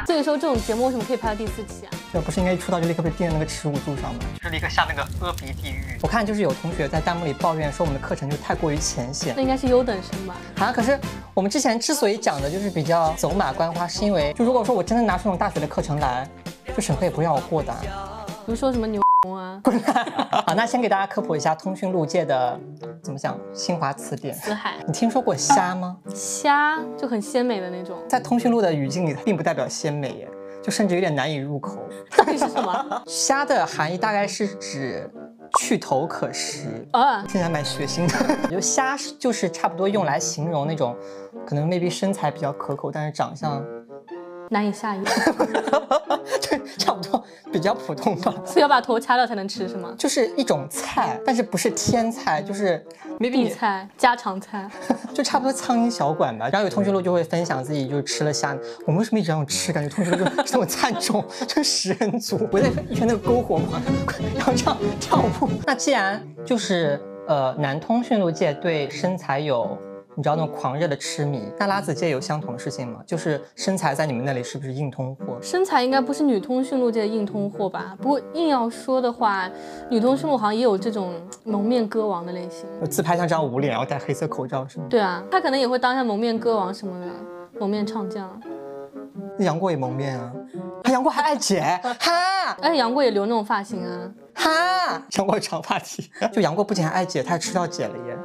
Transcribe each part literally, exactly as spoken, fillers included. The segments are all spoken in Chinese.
所以说这种节目为什么可以拍到第四期啊？ 这不是应该一出道就立刻被钉在那个耻辱柱上吗？就是立刻下那个阿鼻地狱。我看就是有同学在弹幕里抱怨说我们的课程就太过于浅显。 那应该是优等生吧？ 啊，可是我们之前之所以讲的就是比较走马观花，是因为就如果说我真的拿出那种大学的课程来，就审核也不会让我过的。 比如说什么牛啊？ 滚蛋！好，那先给大家科普一下通讯录界的怎么讲新华词典。 词海。 你听说过虾吗？ 虾就很鲜美的那种， 在通讯录的语境里，它并不代表鲜美耶。就甚至有点难以入口。 到底是什么？ 虾的含义大概是指去头可食啊， 听起来蛮血腥的。我觉得虾就是差不多用来形容那种可能 maybe 身材比较可口，但是长相难以下咽。 对，差不多比较普通吧。 所以要把头掐掉才能吃是吗？ 就是一种菜，但是不是天菜，就是 maybe 地菜、家常菜， 就差不多苍蝇小馆吧。然后有通讯录就会分享自己就是吃了虾，我们为什么一直这样吃？感觉通讯录就是这种惨重，就是食人族。我在一圈那个篝火嘛，然后这样跳舞。那既然就是呃男通讯录界对身材有。你知道那种狂热的痴迷，那拉子界有相同的事情吗？就是身材在你们那里是不是硬通货？ 身材应该不是女通讯录界的硬通货吧？不过硬要说的话，女通讯录好像也有这种蒙面歌王的类型， 自拍像这样捂脸，然后戴黑色口罩是吗？ 对啊，他可能也会当一下蒙面歌王什么的，蒙面唱将。 杨过也蒙面啊，他杨过还爱剪，哈！ 哎，杨过也留那种发型啊， 哈！杨过长发体，就杨过不仅还爱剪，他还吃到剪了耶。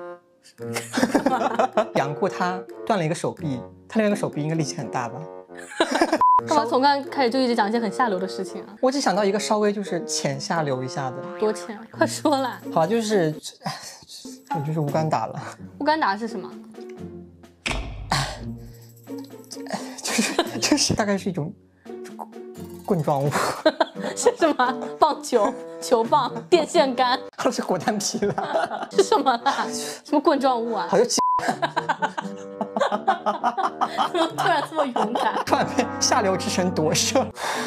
杨过他断了一个手臂，他另外一个手臂应该力气很大吧？ 干嘛从刚开始就一直讲一些很下流的事情啊？ 我只想到一个稍微就是浅下流一下的。 多浅？快说啦！ 好，就是我就是乌干达了。 乌干达是什么？ 就是就是大概是一种棍状物。 是什么？棒球、球棒、电线杆？ 都是果丹皮了。 是什么啦？什么棍状物啊？ 好像怎么突然这么勇敢？ 突然被下流之神夺舍。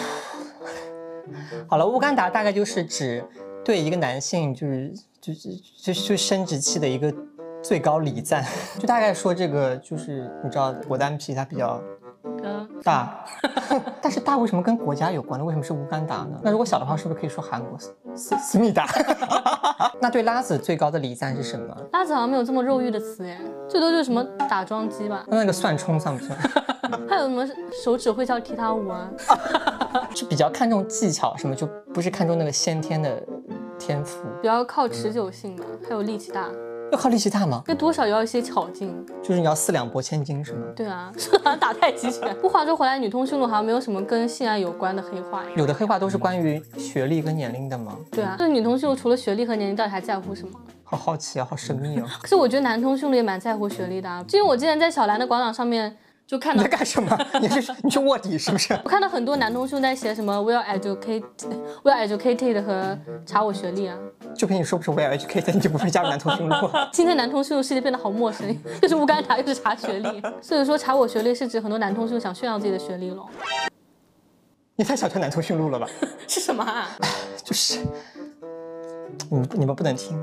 好了，乌干达大概就是指对一个男性就是就是就就生殖器的一个最高礼赞，就大概说这个就是你知道果丹皮它比较大，但是大为什么跟国家有关呢？为什么是乌干达呢？那如果小的话，是不是可以说韩国思思密达？那对拉子最高的礼赞是什么？ 拉子好像没有这么肉欲的词耶，最多就是什么打桩机吧。 那那个蒜冲算不算？ 还有什么手指会跳踢踏舞啊？ 是比较看重技巧，什么就不是看重那个先天的天赋， 比较靠持久性的，还有力气大。 要靠力气大吗？ 那多少要一些巧劲， 就是你要四两拨千斤是吗？ 对啊，好像打太极拳。不过话说回来，女通讯录好像没有什么跟性爱有关的黑话。 有的黑话都是关于学历跟年龄的吗？ 对啊，就是女通讯录除了学历和年龄，到底还在乎什么？ 好好奇啊，好神秘哦。 可是我觉得男通讯录也蛮在乎学历的啊，因为我之前在小兰的广场上面。就看到你在干什么？你是你去卧底是不是？ 我看到很多男通讯在写什么 well educated well educated 和查我学历啊。 就凭你说不是 well educated， 你就不配加入男通讯录。 今天男通讯录世界变得好陌生，又是乌干达又是查学历，所以说查我学历是指很多男通讯想炫耀自己的学历咯。 你太小看男通讯录了吧？ 是什么啊？ 就是你们你们不能听。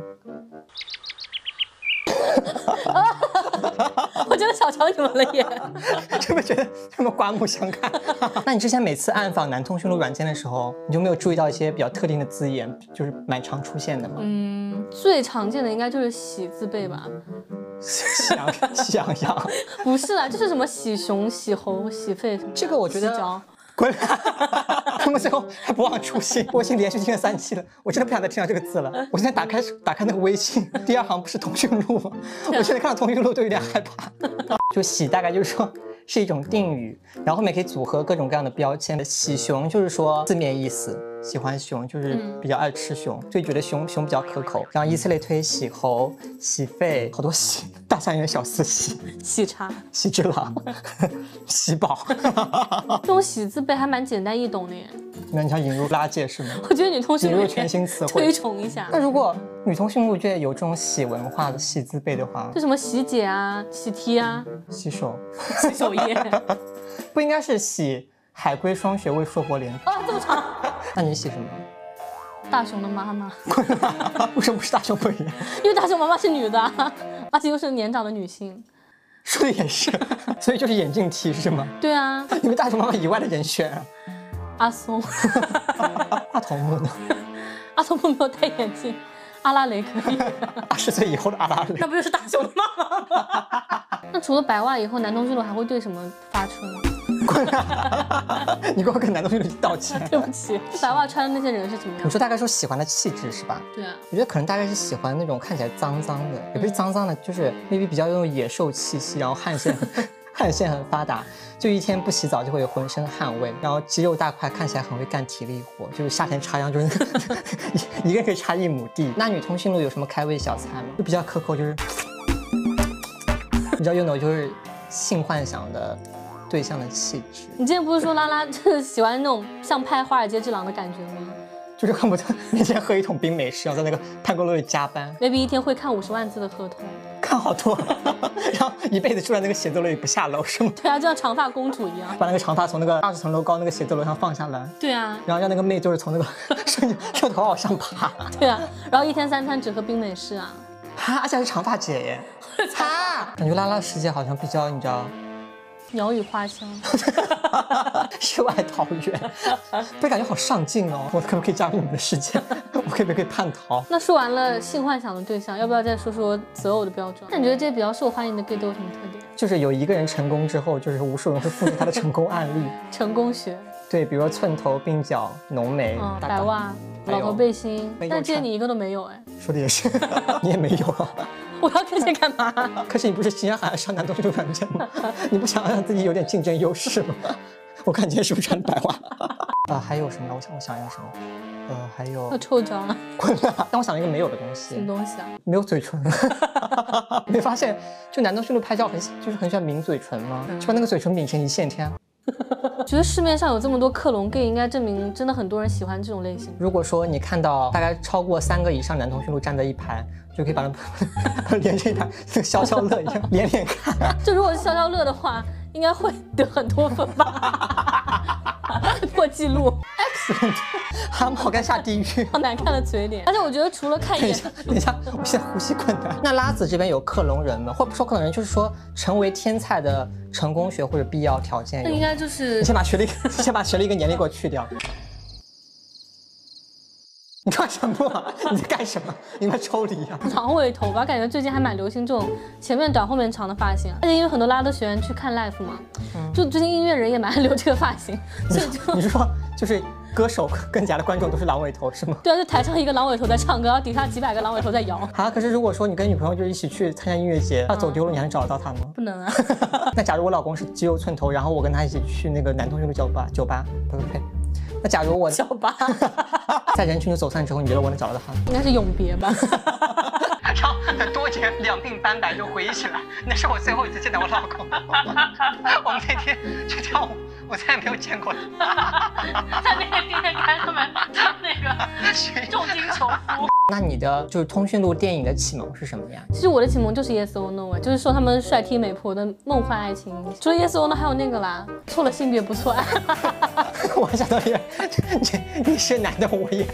我觉得小瞧你们了耶， 是不是觉得这么刮目相看？那你之前每次暗访男通讯录软件的时候，你就没有注意到一些比较特定的字眼，就是蛮常出现的吗？ 嗯，最常见的应该就是喜字辈吧。 喜羊喜羊羊？ 不是啦，就是什么喜熊、喜猴、喜狒什么。 这个我觉得。滚！他们最后还不忘初心，我已经连续听了三期了，我真的不想再听到这个字了。我现在打开打开那个微信，第二行不是通讯录吗？我现在看到通讯录都有点害怕。就喜大概就是说是一种定语，然后后面可以组合各种各样的标签。喜熊就是说字面意思，喜欢熊就是比较爱吃熊，就觉得熊熊比较可口。然后以此类推，喜猴、喜狒，好多喜，大象园小四喜、 喜茶、 喜之郎、喜宝。 这种喜字辈还蛮简单易懂的耶。 那你想引入拉界是吗？ 我觉得女通讯录引入全新词汇， 推崇一下。 那如果女通讯录界有这种喜文化的喜字辈的话， 就什么喜姐啊、喜提啊、 洗手、 洗手液， 不应该是喜海龟双学位硕博连啊？这么长？ 那你喜什么？ 大熊的妈妈。 为什么不是大熊本人？ 因为大熊妈妈是女的，而且又是年长的女性。 说的也是，所以就是眼镜题是吗？ 对啊， 你们大头妈妈以外的人选啊？ 阿松， 阿童木呢？ 阿松木没有戴眼镜，阿拉蕾可以。 二十岁以后的阿拉蕾， 那不就是大雄的妈妈吗？那除了白袜以后，男同性恋还会对什么发春？ 滚啊！你给我跟男同性恋道歉。 对不起，白袜穿的那些人是怎么样？ 你说大概说喜欢的气质是吧？ 对啊， 我觉得可能大概是喜欢那种看起来脏脏的，也不是脏脏的，就是 maybe 比较有野兽气息，然后汗腺汗腺很发达，就一天不洗澡就会浑身汗味，然后肌肉大块，看起来很会干体力活，就是夏天插秧就是一个人可以插一亩地。那女通讯录有什么开胃小菜吗？就比较可口，就是你知道有那种就是性幻想的对象的气质。 你之前不是说拉拉就是喜欢那种像拍《华尔街之狼》的感觉吗？ 就是恨不得每天喝一桶冰美式，然后在那个潘哥楼里加班。 maybe 一天会看五十万字的合同， 看好多，然后一辈子住在那个写字楼里不下楼是吗？ 对啊，就像长发公主一样， 把那个长发从那个二十层楼高那个写字楼上放下来。 对啊， 然后让那个妹就是从那个顺顺头往上爬。 对啊，然后一天三餐只喝冰美式啊。 哈，而且还是长发姐耶。哈，感觉拉拉的世界好像比较，你知道。 鸟语花香， 世外桃源，不是感觉好上进哦？我可不可以加入你们的世界？我可不可以叛逃？ 那说完了性幻想的对象，要不要再说说择偶的标准？那你觉得这些比较受欢迎的 gay 都有什么特点？ 就是有一个人成功之后，就是无数人会复制他的成功案例。 成功学。对， 比如说寸头、鬓角、浓眉、 嗯、白袜、老头背心，但这些你一个都没有哎。 说的也是，你也没有啊。 我要看这干嘛？ 可是你不是经常喊上男同性恋软件吗？你不想让自己有点竞争优势吗？我看你今天是不是穿白袜？啊，还有什么？我想我想一下什么？呃，还有。 臭脚啊！ 滚啊！但我想了一个没有的东西。 什么东西啊？ 没有嘴唇。没发现，就男同性恋拍照很就是很喜欢抿嘴唇吗？就把那个嘴唇抿成一线天。 觉得市面上有这么多克隆 gay， 应该证明真的很多人喜欢这种类型。 如果说你看到大概超过三个以上男同性恋站在一排，就可以把它连成一排，像消消乐一样连连看。 就如果是消消乐的话，应该会得很多分吧，破纪录。 Excellent， 蛤蟆好该下地狱， 好难看的嘴脸。而且我觉得除了看一眼， 等一下，我现在呼吸困难。那拉子这边有克隆人吗？或不说克隆人，就是说成为天才的成功学或者必要条件有。 那应该就是你先把学历，先把学历跟年龄给我去掉。你干什么？你在干什么？你快抽离啊！ 狼尾头吧，感觉最近还蛮流行这种前面短后面长的发型，而且因为很多拉拉都喜欢去看 live 嘛，嗯、就最近音乐人也蛮爱留这个发型，所以就你是说就是歌手更加的观众都是狼尾头是吗？ 对啊，就台上一个狼尾头在唱歌，然后底下几百个狼尾头在摇。 啊，可是如果说你跟女朋友就一起去参加音乐节，他走丢了，你还能找得到他吗？ 不能啊。 那假如我老公是肌肉寸头，然后我跟他一起去那个男同学的酒吧，酒吧不是呸。那假如我酒吧在人群中走散之后，你觉得我能找到他吗？ 应该是永别吧。 然后等多年两鬓斑白就回忆起来，那是我最后一次见到我老公。我们那天去跳舞，我再也没有见过他。 在那个电线杆上面唱那个重金求夫。 那你的就是通讯录电影的启蒙是什么呀？ 其实我的启蒙就是 Yes or No， 就是说他们帅 T 美婆的梦幻爱情。除了 Yes or No， 还有那个啦，错了性别不错爱。 我想到你，你是男的，我也。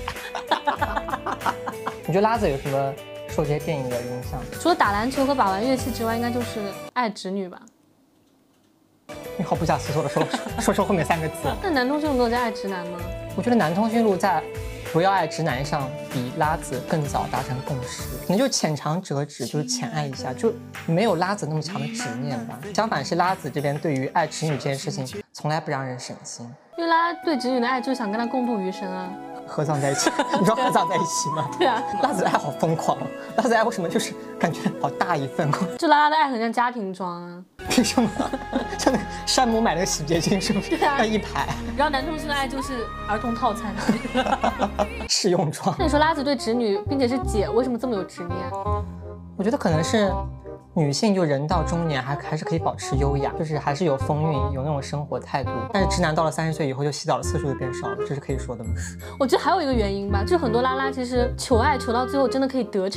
你觉得拉子有什么受这些电影的影响？ 除了打篮球和把玩乐器之外，应该就是爱直女吧。 你好不假思索的说说说后面三个字。 那男同性录没有在爱直男吗？ 我觉得男通讯录在不要爱直男上比拉子更早达成共识，可能就浅尝辄止，就是浅爱一下，就没有拉子那么强的执念吧。相反是拉子这边对于爱直女这件事情从来不让人省心， 因为拉对直女的爱就是想跟她共度余生啊。 合葬在一起，你知道合葬在一起吗？ 对啊， 拉子的爱好疯狂，拉子的爱为什么就是感觉好大一份哦？ 就拉拉的爱很像家庭装啊。 凭什么？像那个山姆买那个洗洁精是不是？ 对啊， 那一排。 然后男同性的爱就是儿童套餐， 试用装。 那你说拉子对直女，并且是姐，为什么这么有执念？ 我觉得可能是。女性就人到中年还还是可以保持优雅，就是还是有风韵，有那种生活态度。但是直男到了三十岁以后，就洗澡的次数就变少了，这是可以说的吗？ 我觉得还有一个原因吧，就是很多拉拉其实求爱求到最后真的可以得逞啊。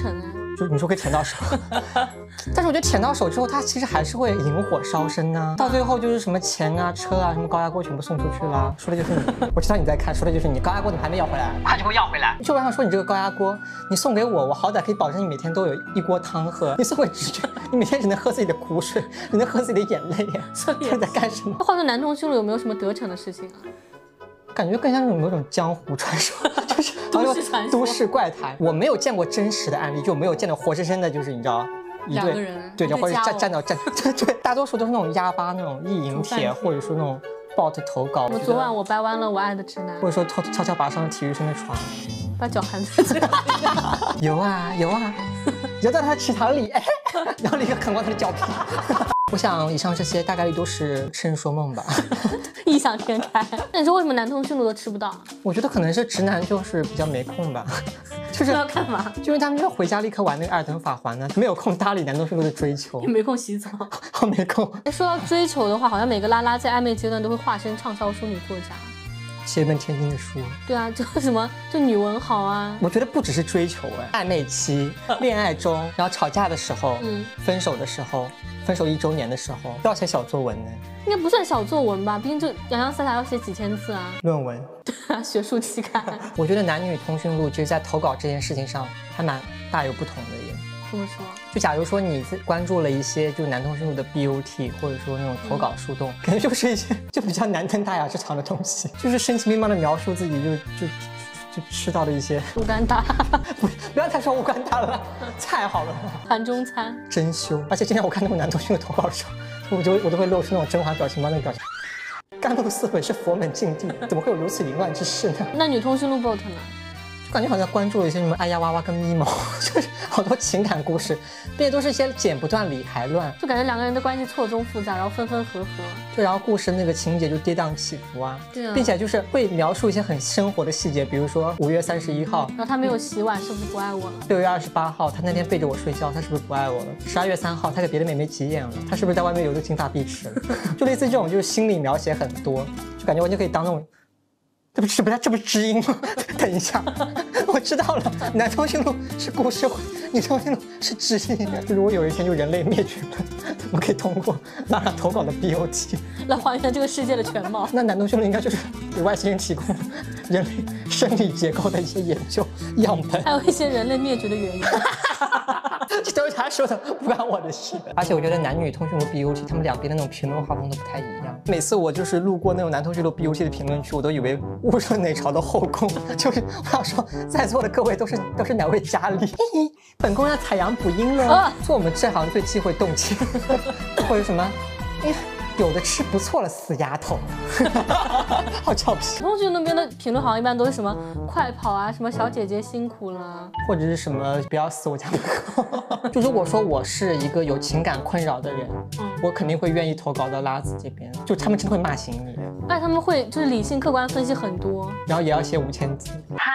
就是你说可以舔到手，但是我觉得舔到手之后，它其实还是会引火烧身呢、啊。到最后就是什么钱啊、车啊、什么高压锅全部送出去了，说的就是你。我知道你在看，说的就是你。高压锅怎么还没要回来？快去给我要回来！就我想说，你这个高压锅，你送给我，我好歹可以保证你每天都有一锅汤喝。你送给直觉，你每天只能喝自己的苦水，只能喝自己的眼泪。 所以这在干什么？ 话说南通讯录有没有什么得逞的事情啊？ 感觉更像那种某种江湖传说，就是都市传说、 都市怪谈。我没有见过真实的案例，就没有见到活生生的，就是你知道。 两个人对，或者站站到站，对对，大多数都是那种压吧那种意淫帖，或者说那种 bot 投稿。 我昨晚我掰弯了我爱的直男， 或者说偷悄悄爬上了体育生的床， 把脚含在嘴里。 游啊游啊，游到他的池塘里，哎，然后立刻啃光他的脚皮。我想以上这些大概率都是痴人说梦吧， 异想天开。那你说为什么南通讯录都吃不到？ 我觉得可能是直男就是比较没空吧。就是要干嘛？ 就因为他们要回家立刻玩那个《艾尔登法环》呢，没有空搭理南通讯录的追求， 也没空洗澡， 好没空。 说到追求的话，好像每个拉拉在暧昧阶段都会化身畅销书女作家， 写一本天津的书。 对啊，就什么就女文豪啊。 我觉得不只是追求哎，暧昧期、恋爱中，然后吵架的时候，嗯，分手的时候，分手一周年的时候，都要写小作文呢。 应该不算小作文吧，毕竟就洋洋洒洒要写几千字啊。 论文。 对啊，学术期刊。 我觉得男女通讯录其实在投稿这件事情上还蛮大有不同的耶。 怎么说？ 就假如说你关注了一些就男通讯录的 B O T， 或者说那种投稿树洞，感觉就是一些就比较难登大雅之堂的东西，就是声情并茂的描述自己就就就吃到的一些乌干达。 不不要再说乌干达了，太好了。 盘中餐。 真羞！而且今天我看那种男通讯录投稿的时候，我就我都会露出那种甄嬛表情包那个表情。甘露寺本是佛门禁地，怎么会有如此淫乱之事呢？ 那女通讯录 bot 呢？ 就感觉好像关注了一些什么哎呀哇哇跟咪蒙，就是好多情感故事，并且都是一些剪不断理还乱， 就感觉两个人的关系错综复杂，然后分分合合， 就然后故事那个情节就跌宕起伏啊， 对啊， 并且就是会描述一些很生活的细节，比如说五月三十一号， 然后他没有洗碗，是不是不爱我了？ 六月二十八号，他那天背着我睡觉，他是不是不爱我了？十二月三号，他给别的妹妹急眼了，他是不是在外面有个金发碧池了？就类似这种，就是心理描写很多，就感觉完全可以当那种。这不是不是这不是知音吗？等一下，我知道了，男通讯录是故事会，女通讯录是知音。就如果有一天就人类灭绝了，我们可以通过拉拉投稿的 B O T 来还原这个世界的全貌。 那男通讯录应该就是给外星人提供人类生理结构的一些研究样本， 还有一些人类灭绝的原因。 这都是他说的，不关我的事。而且我觉得男女通讯录 B O T 他们两边的那种评论画风都不太一样。每次我就是路过那种男通讯录 B O T 的评论区，我都以为误入哪朝的后宫。就是我想说，在座的各位都是都是哪位佳丽？本宫要采阳补阴了，啊、做我们这行最忌讳动情，或者什么，哎呀。有的吃不错了，死丫头，好俏皮。 通讯那边的评论好像一般都是什么快跑啊，什么小姐姐辛苦了， 或者是什么不要死我家门口。就如果说我是一个有情感困扰的人，嗯，我肯定会愿意投稿到拉子这边，就他们真的会骂醒你。 哎，他们会就是理性客观分析很多， 然后也要写五千字。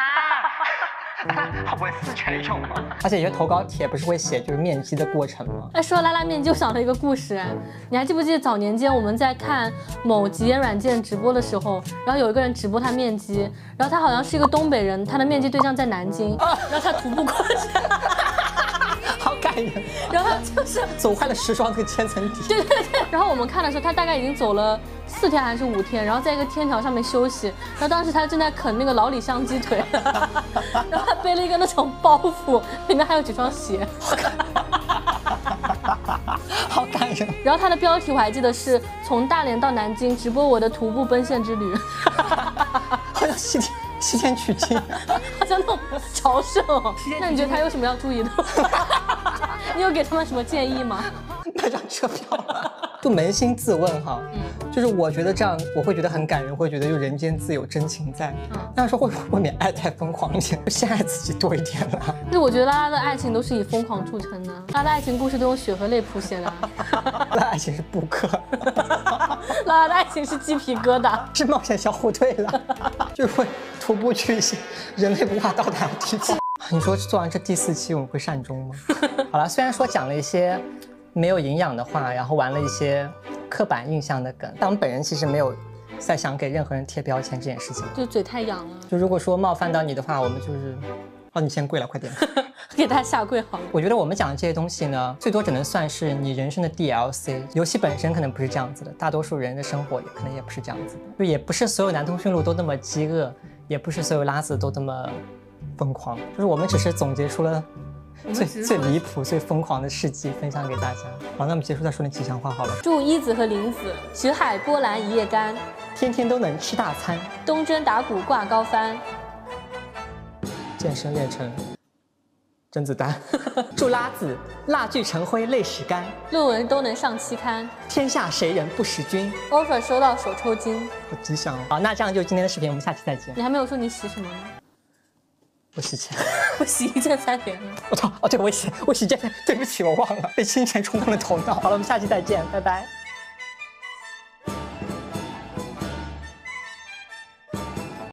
好不会四全用吗？而且有些投稿帖不是会写就是面基的过程吗？ 哎，说到拉拉面基，我想到一个故事，你还记不记得早年间我们在看某极简软件直播的时候，然后有一个人直播他面基，然后他好像是一个东北人，他的面基对象在南京，啊、然后他徒步过去。 好感人， 然后就是走坏了时装这个千层底。 对对对，然后我们看的时候，他大概已经走了四天还是五天，然后在一个天桥上面休息。然后当时他正在啃那个老李香鸡腿，然后他背了一个那种包袱，里面还有几双鞋。 好感人。 然后他的标题我还记得是从大连到南京直播我的徒步奔现之旅。 好像西天西天取经， 好像那种朝圣哦。那你觉得他有什么要注意的？你有给他们什么建议吗？ 买张车票了。就扪心自问哈，嗯，就是我觉得这样我会觉得很感人，会觉得就人间自有真情在。嗯，那说会不会免爱太疯狂一点，先爱自己多一点了。 但是我觉得拉拉的爱情都是以疯狂著称的，拉拉的爱情故事都用血和泪谱写的。 拉拉爱情是布克， 拉拉的爱情是鸡皮疙瘩， 是冒险小虎队了，就会徒步去一些人类无法到达的地方。你说做完这第四期我们会善终吗？好了，虽然说讲了一些没有营养的话，然后玩了一些刻板印象的梗，但我们本人其实没有再想给任何人贴标签这件事情， 就嘴太痒了。 就如果说冒犯到你的话，我们就是哦，你先跪了，快点。 给大家下跪好了。 我觉得我们讲的这些东西呢，最多只能算是你人生的 D L C。游戏本身可能不是这样子的，大多数人的生活也可能也不是这样子的，就也不是所有男通讯录都那么饥饿，也不是所有拉子都那么疯狂，就是我们只是总结出了最最离谱、最疯狂的事迹分享给大家。好，那我们结束再说点吉祥话好了。 祝一子和林子曲海波澜一夜干， 天天都能吃大餐， 东征打鼓挂高帆， 健身练成甄子丹。祝拉子蜡炬成灰泪始干， 论文都能上期刊， 天下谁人不识君。 offer 收到手抽筋， 好吉祥哦。好，那这样就是今天的视频，我们下期再见。 你还没有说你洗什么呢？ 我洗钱。 我洗一键三连。 我操！哦，对，我洗我洗这件，对不起，我忘了，被金钱冲昏了头脑。好了，我们下期再见，拜拜。